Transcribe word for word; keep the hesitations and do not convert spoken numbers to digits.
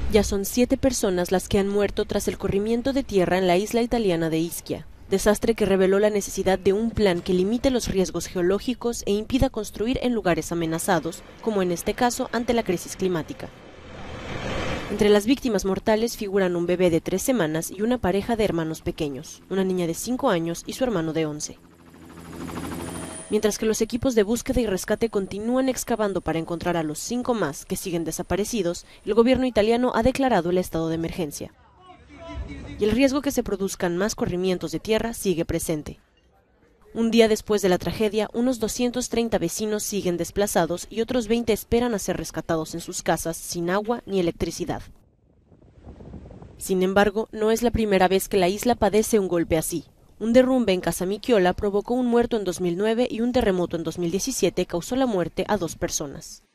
Ya son siete personas las que han muerto tras el corrimiento de tierra en la isla italiana de Ischia, desastre que reveló la necesidad de un plan que limite los riesgos geológicos e impida construir en lugares amenazados, como en este caso ante la crisis climática. Entre las víctimas mortales figuran un bebé de tres semanas y una pareja de hermanos pequeños, una niña de cinco años y su hermano de once. Mientras que los equipos de búsqueda y rescate continúan excavando para encontrar a los cinco más que siguen desaparecidos, el gobierno italiano ha declarado el estado de emergencia. Y el riesgo que se produzcan más corrimientos de tierra sigue presente. Un día después de la tragedia, unos doscientos treinta vecinos siguen desplazados y otros veinte esperan a ser rescatados en sus casas sin agua ni electricidad. Sin embargo, no es la primera vez que la isla padece un golpe así. Un derrumbe en Casamichiola provocó un muerto en dos mil nueve y un terremoto en dos mil diecisiete causó la muerte a dos personas.